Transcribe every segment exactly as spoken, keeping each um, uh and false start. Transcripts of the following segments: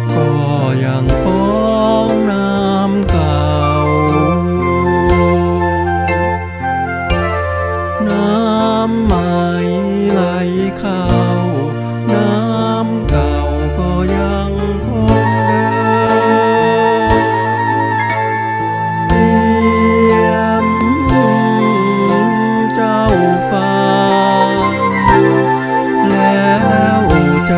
ก็ยังฟ้องน้ำเก่าน้ำใหม่ไหลเข้าน้ำเก่าก็ยังคงเดิมเตรียมเจ้าฟ้าแล้วจะ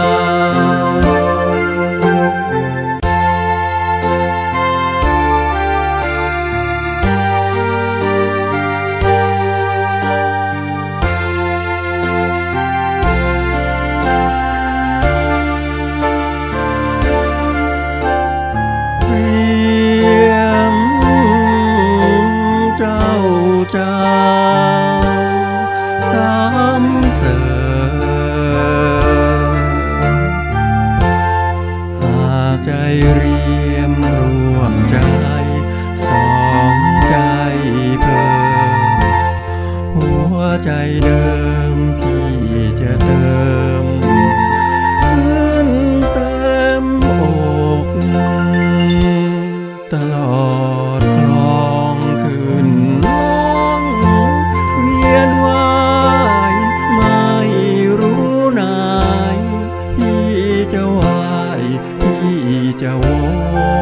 เจ้าสามเสริญหากใจเรียมร่วมใจสองใจเพิ่มหัวใจเดิมที่จะเติมขึ้นเต็มอกตลอดคลองคืนเวียนว่ายไม่รู้นายพี่จะวายพี่จะวอน